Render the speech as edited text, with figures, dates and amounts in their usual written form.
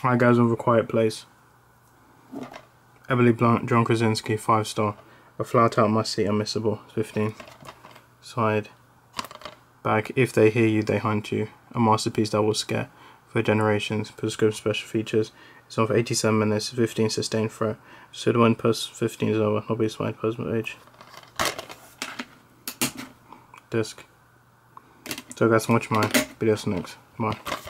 Alright guys, on The Quiet Place. Emily Blunt, John Krasinski, 5-star. A Flat Out Must See, Unmissable, 15. Side. Back. If They Hear You, They Hunt You. A masterpiece that will scare for generations. Prescription special features. It's on for 87 minutes, 15 sustained threat. Should win plus 15 is over. Not be swayed person age. Disc. So guys, watch my videos next. Bye.